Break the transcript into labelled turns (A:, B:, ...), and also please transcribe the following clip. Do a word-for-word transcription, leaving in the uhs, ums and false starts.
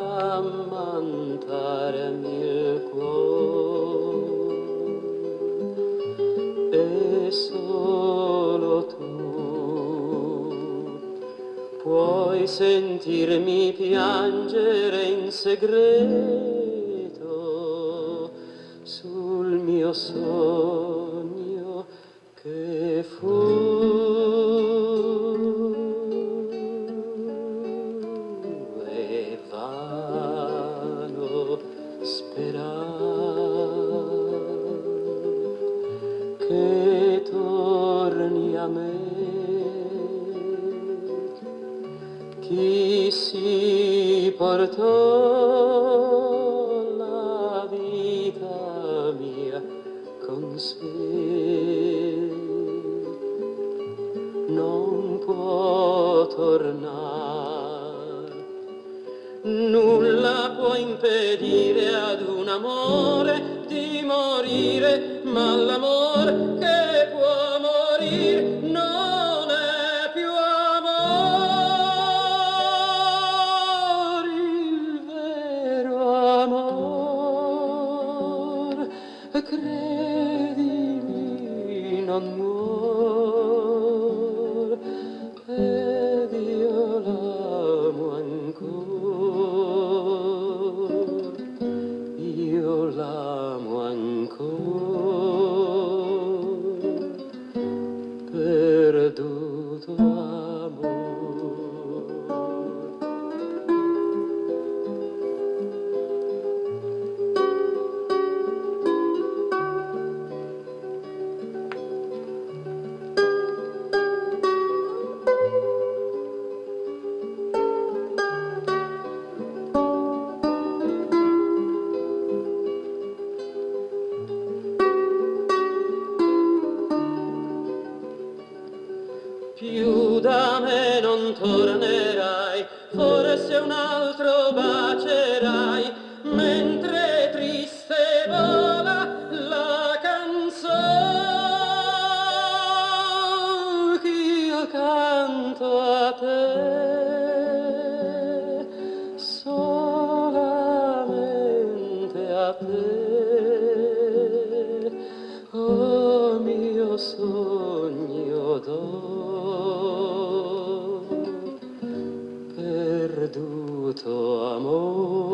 A: ammantarmi il cuore e solo tu puoi sentirmi piangere in segreto sul mio sogno che fu e vano sperar che torni a me. Chi si portò la vita mia con sé non può tornare, nulla può impedire ad un amore di morire, ma l'amor che può morire non è più amor, il vero amor, credimi, non muor, ed io l'amo ancora, io l'amo ancora, perduto amor. Più da me non tornerai, forse un altro bacerai, mentre triste vola la canzone ch'io canto a te, solamente a te, oh mio sogno d'oro, perduto amor.